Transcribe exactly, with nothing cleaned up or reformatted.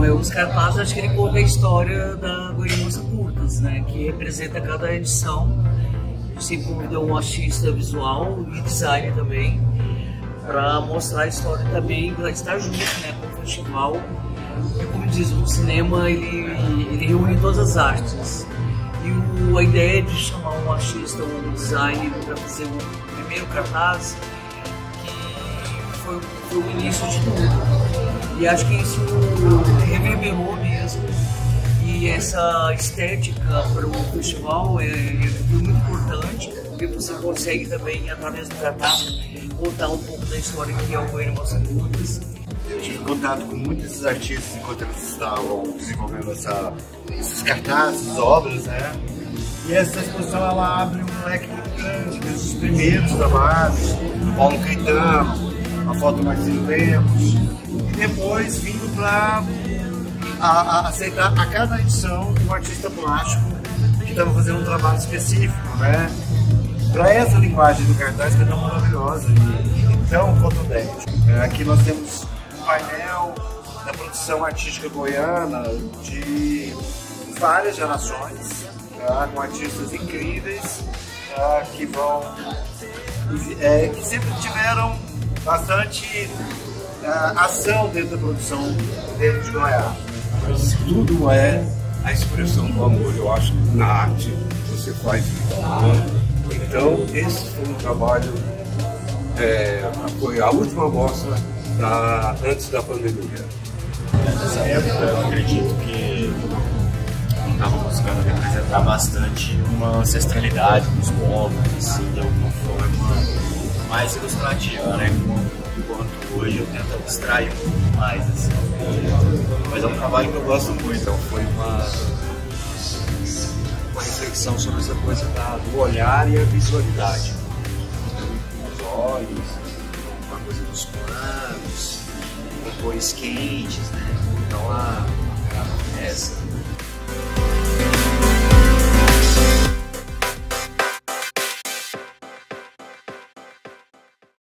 é, os cartazes, acho que ele conta a história da Goiânia Curtas, né, que representa cada edição. A gente sempre convidou um artista visual e design também, para mostrar a história também, para estar junto, né, com o festival. E como diz, o cinema ele, ele reúne todas as artes. E o, a ideia de chamar um artista, um designer para fazer o primeiro cartaz, que foi, foi o início de tudo. E acho que isso reverberou mesmo. E essa estética para o festival é, é muito importante, porque você consegue também, através do cartaz, contar um pouco da história que é o Goiânia Mostra Curtas. Eu tive contato com muitos desses artistas enquanto eles estavam desenvolvendo essa, esses cartazes, obras, né? E essa exposição ela abre um leque muito grande, desde os primeiros trabalhos, do Paulo Caetano, a foto do Marcelo Lemos, e depois vindo para aceitar a cada edição um artista plástico que estava fazendo um trabalho específico, né? Para essa linguagem do cartaz que é tão maravilhosa e tão contundente. Aqui nós temos um painel da produção artística goiana de várias gerações, tá? Com artistas incríveis, tá? Que vão é, que sempre tiveram bastante uh, ação dentro da produção dele de Goiás. Mas tudo é a expressão do amor. Eu acho que na arte você faz isso. Então, esse foi um trabalho, é, foi a última mostra da, antes da pandemia. Nessa época, eu acredito que estava buscando representar bastante uma ancestralidade dos povos, assim, de alguma forma mais ilustrativa, né? Enquanto hoje eu tento abstrair um pouco mais, assim. Mas é um trabalho que eu gosto muito, então foi uma, uma reflexão sobre essa coisa da, do olhar e a visualidade. Os olhos, uma coisa dos planos, com cores quentes, né? Então a, essa